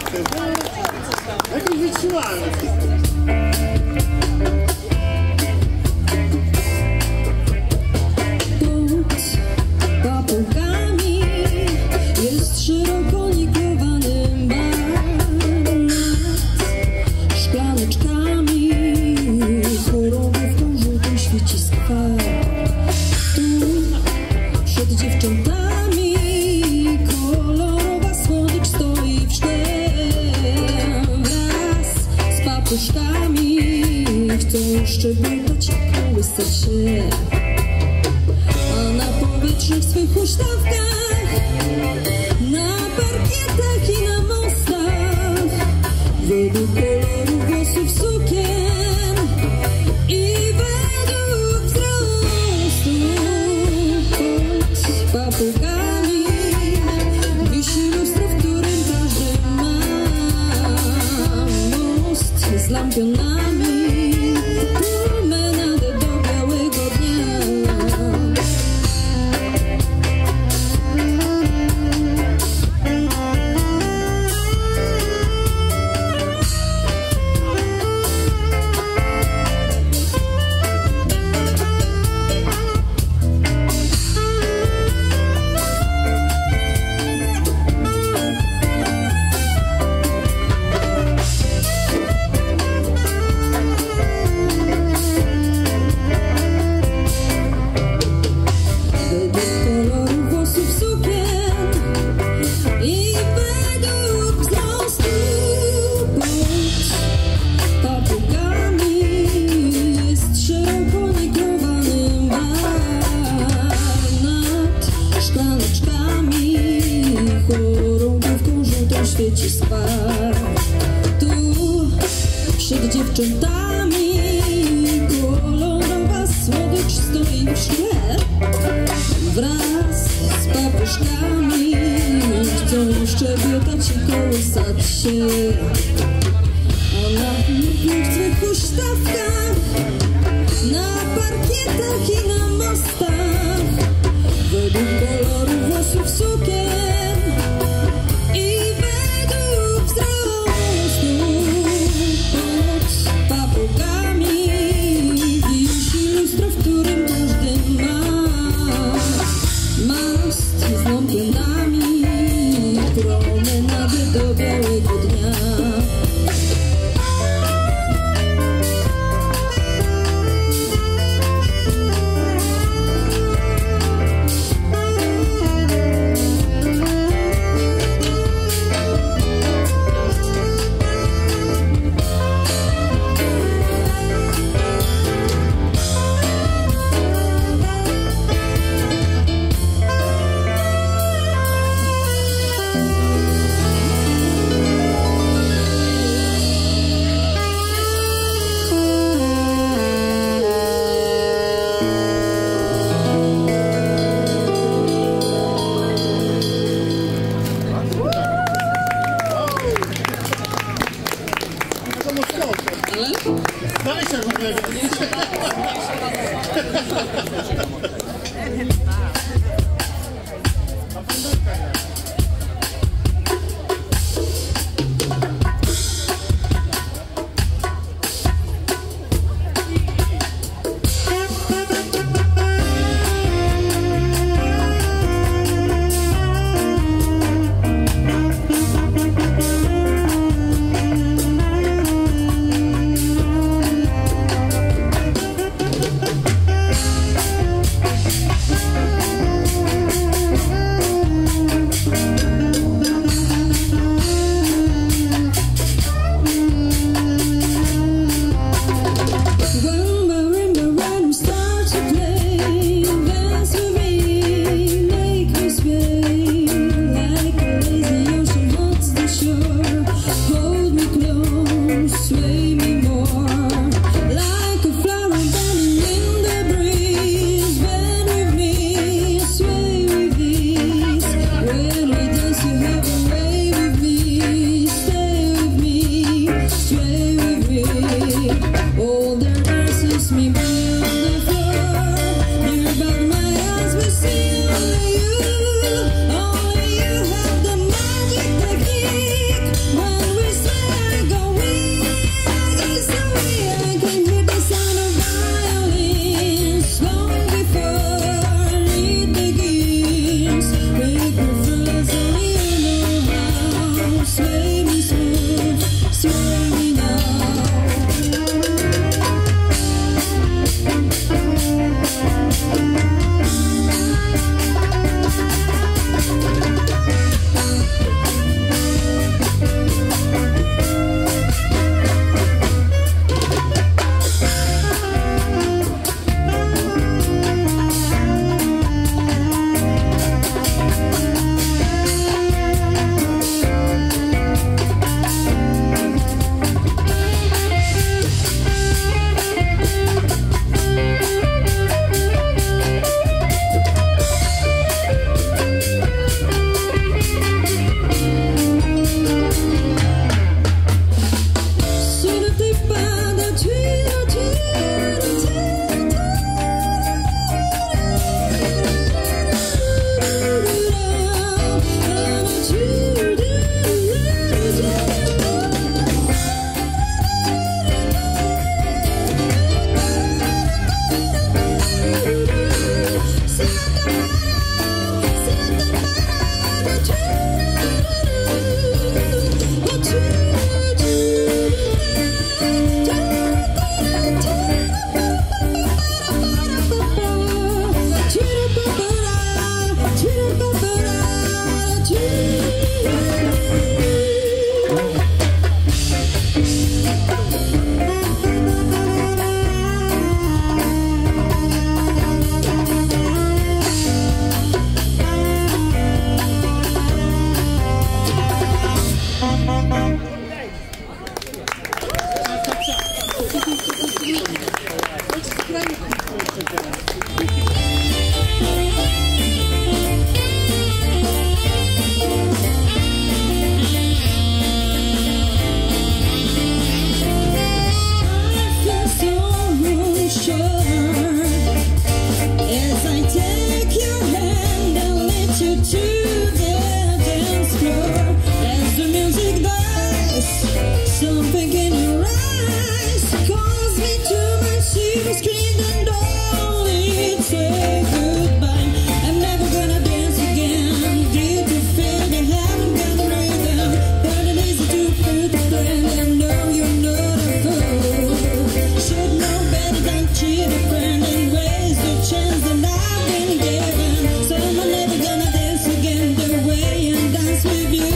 jestem. Jakoś wytrzymałem. Pod papugami jest szeroko niklowany bar nad szklaneczkami. Chorobówką żółtym świeci skwar. Tu przed dziewczętami kolorowa słodycz stoi w szkle. Wraz z papuszkami chcą szczebiotać, kołysać się. A na powietrznych swych huśtawkach, na parkietach i na mostach, według koloru włosów sukien i według wzrostu. Pod papugami wisi lustro, w którym każdy ma most z lampionami. Promenadę do białego dnia. Świeci spar. Tu przed dziewczętami kolorowa słodycz stoi w szkle. Wraz z papuszkami chcą szczebiotać i kołysać się. A na pięknych swych huśtawkach, na parkietach i na mostach, według koloru włosów sukien i według wzrostu. Pod papugami wisi lustro, w którym każdy ma most z lampionami. Promenady do białego dnia. When Something in your eyes calls me to my silver screen and only say goodbye. I'm never gonna dance again. Guilty fear they haven't got rhythm. Burning easy to put a friend and know you're not a fool. Should know better than cheat a friend and waste the chance that I've been given. So I'm never gonna dance again the way I dance with you.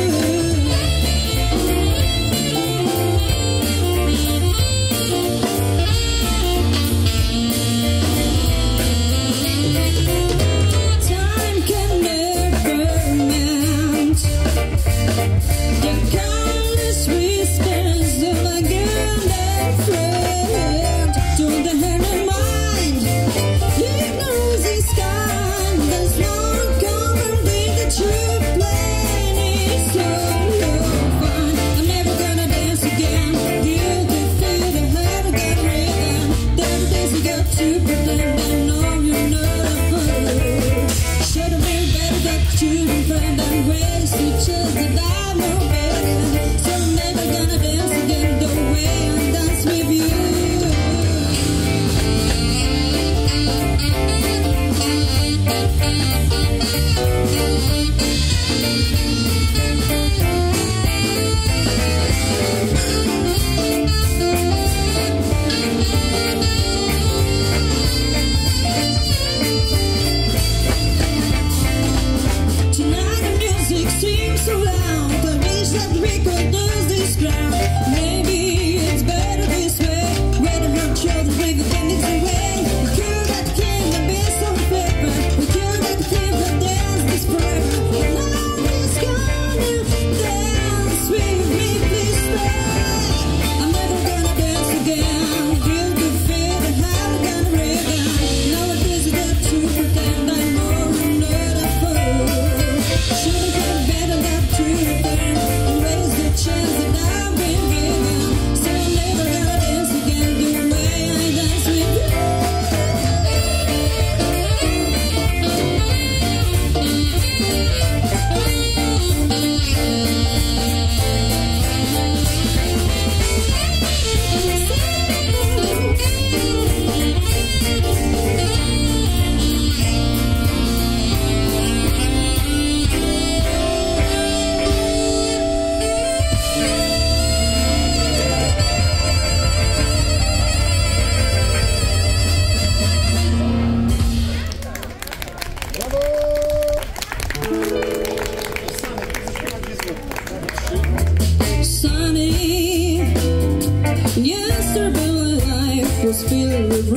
Was filled with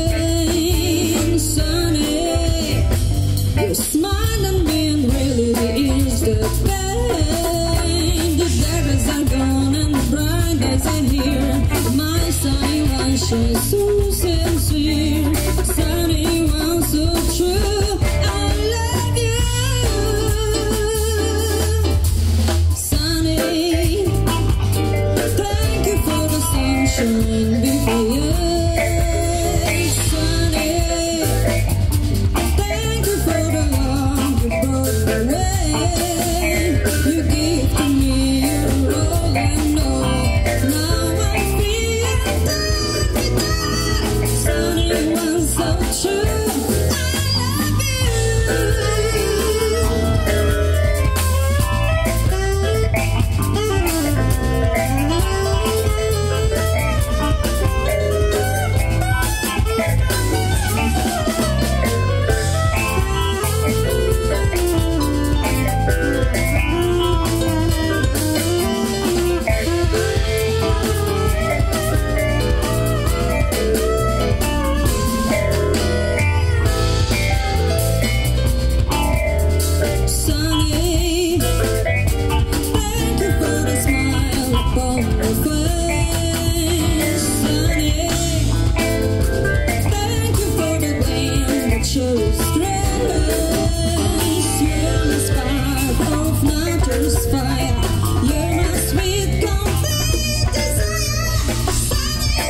rain, sunny. Your smile and being really is the pain. The daggers are gone and the bright days are here. My sunny one shines so sincere, sunny one so true. I love you, sunny. Thank you for the sunshine before you. You give to me your upon your face, honey. Thank you for the wind that shows grace. You're my spark of nature's fire. You're my sweet complete desire. Sunny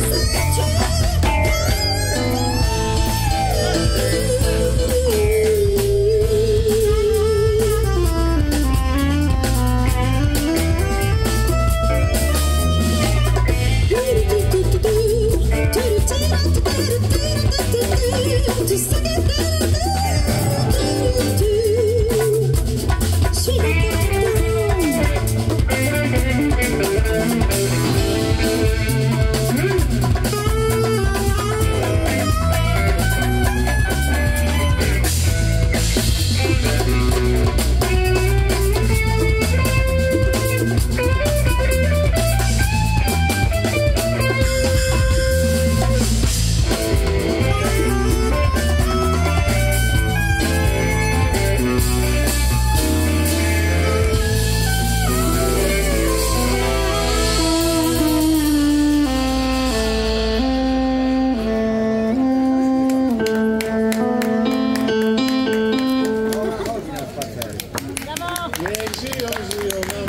Niech żyją, żyją nam.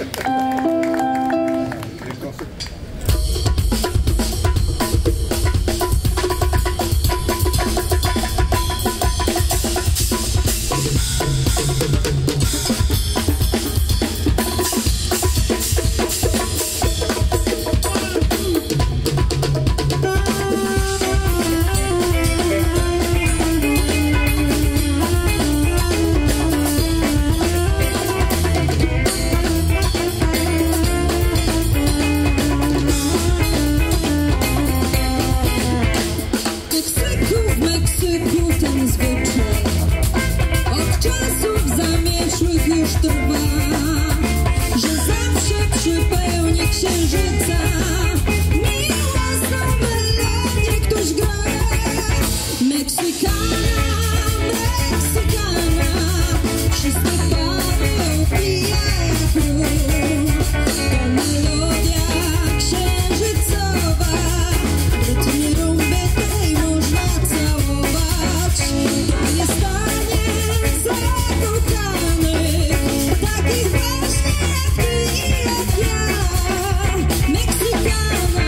Księżyca miłosną melodię ktoś gra. Meksykana, Meksykana, wszystkie pary upija jak róż. To melodia księżycowa, w rytmie rumby tej można całować. To jest taniec zakochanych, takich właśnie jak ty i jak ja. Meksykana,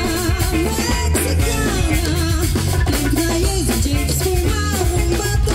piękna jest gdzieś swój marumbatę.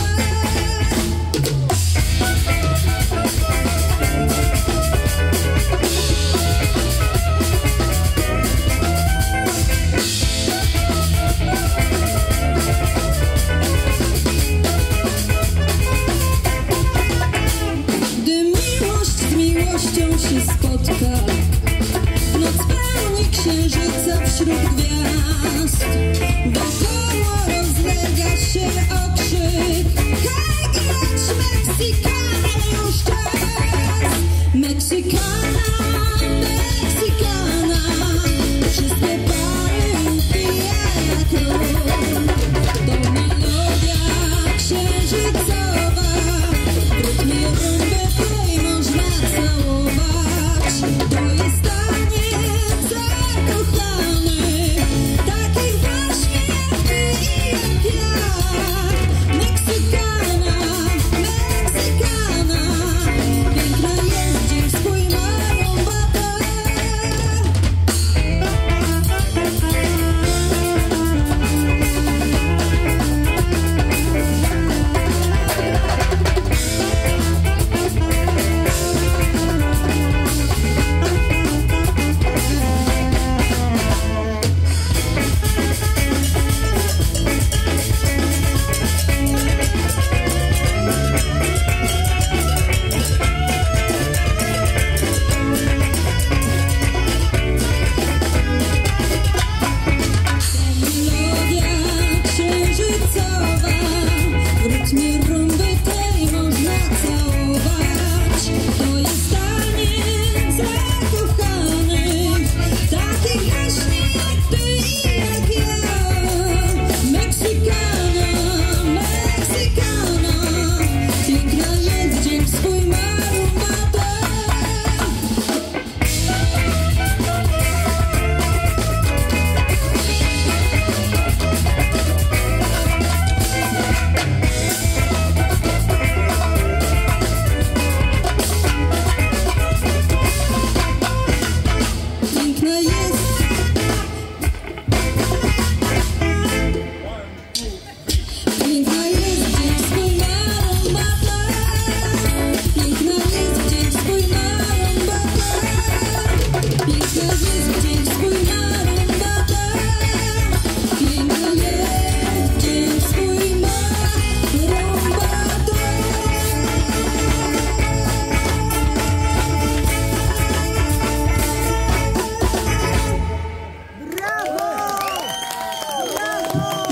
Gdy miłość z miłością się spotka, noc pełni księżyca wśród gwiazd. Wokoło rozlega się okrzyk: hej, grać Meksykana, już czas! Meksykana, Meksykana, wszystkie pary upija jak róż. To melodia księżycowa, w rytmie rumby tej można całować. To jest taniec zakochanych, takich właśnie jak ty i jak ja. Meksykana, Meksykana.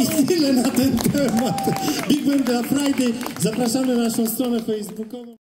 I tyle na ten temat. Big Band Friday. Zapraszamy na naszą stronę facebookową.